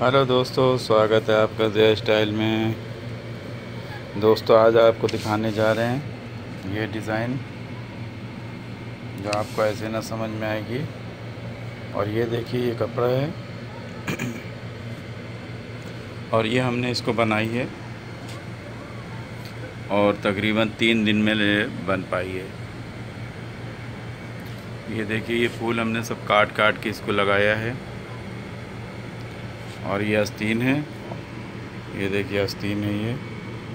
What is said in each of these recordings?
Hello दोस्तों, स्वागत है आपका जय स्टाइल में। दोस्तों आज आपको दिखाने जा रहे हैं ये डिज़ाइन जो आपको ऐसे ना समझ में आएगी। और ये देखिए ये कपड़ा है और ये हमने इसको बनाई है और तकरीबन 3 दिन में बन पाई है। ये देखिए ये फूल हमने सब काट काट के इसको लगाया है। और ये आस्तीन है, ये देखिए आस्तीन है। ये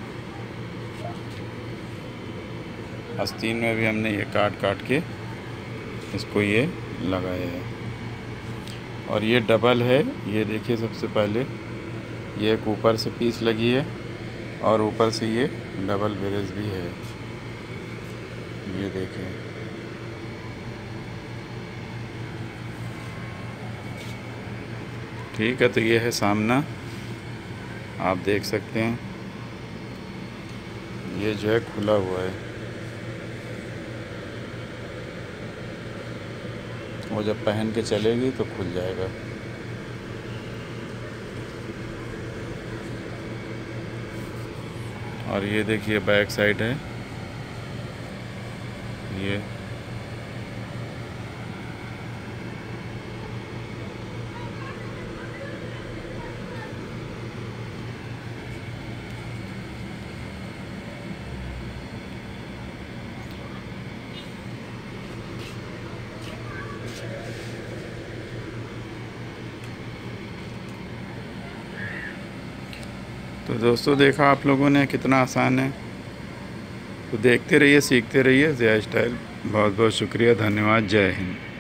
आस्तीन में भी हमने ये काट काट के इसको ये लगाया है। और ये डबल है, ये देखिए सबसे पहले ये एक ऊपर से पीस लगी है और ऊपर से ये डबल बेरेज भी है। ये देखें, ठीक है। तो ये है सामना, आप देख सकते हैं ये जो है खुला हुआ है। वो जब पहन के चलेगी तो खुल जाएगा। और ये देखिए बैक साइड है ये। तो दोस्तों देखा आप लोगों ने कितना आसान है। तो देखते रहिए, सीखते रहिए जय स्टाइल। बहुत बहुत शुक्रिया, धन्यवाद, जय हिंद।